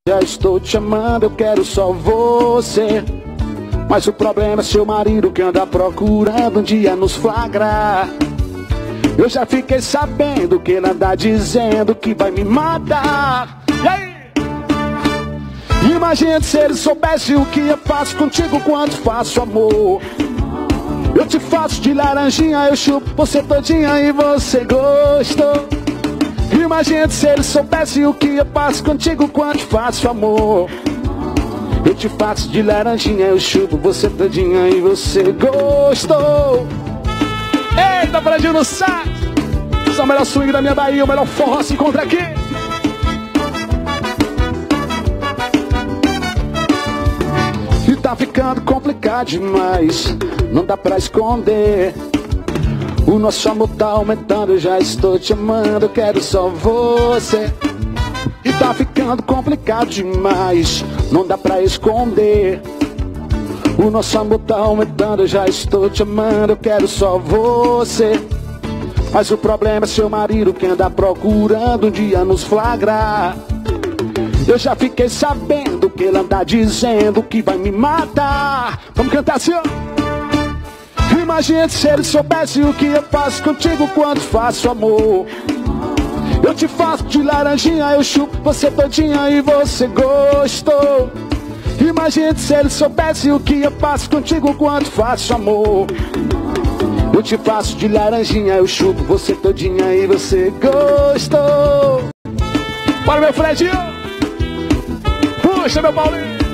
Já estou te amando, eu quero só você. Mas o problema é seu marido que anda procurando um dia nos flagrar. Eu já fiquei sabendo que ele anda dizendo que vai me matar. E aí? Imagina se ele soubesse o que eu faço contigo quando faço amor. Eu te faço de laranjinha, eu chupo você todinha e você gostou. Imagina se ele soubesse o que eu faço contigo quando faço amor. Eu te faço de laranjinha, eu chupo você todinha e você gostou. Eita, Brasil no sax! Esse é o melhor swing da minha Bahia, o melhor forró se encontra aqui. E tá ficando complicado demais, não dá pra esconder. O nosso amor tá aumentando, eu já estou te amando, eu quero só você. E tá ficando complicado demais, não dá pra esconder. O nosso amor tá aumentando, eu já estou te amando, eu quero só você. Mas o problema é seu marido que anda procurando um dia nos flagrar. Eu já fiquei sabendo que ele anda dizendo que vai me matar. Vamos cantar assim, ó. Imagina se ele soubesse o que eu faço contigo quando faço amor. Eu te faço de laranjinha, eu chupo você todinha e você gostou. Imagina se ele soubesse o que eu faço contigo quando faço amor. Eu te faço de laranjinha, eu chupo você todinha e você gostou. Bora, meu Fredinho! Puxa, meu Paulinho!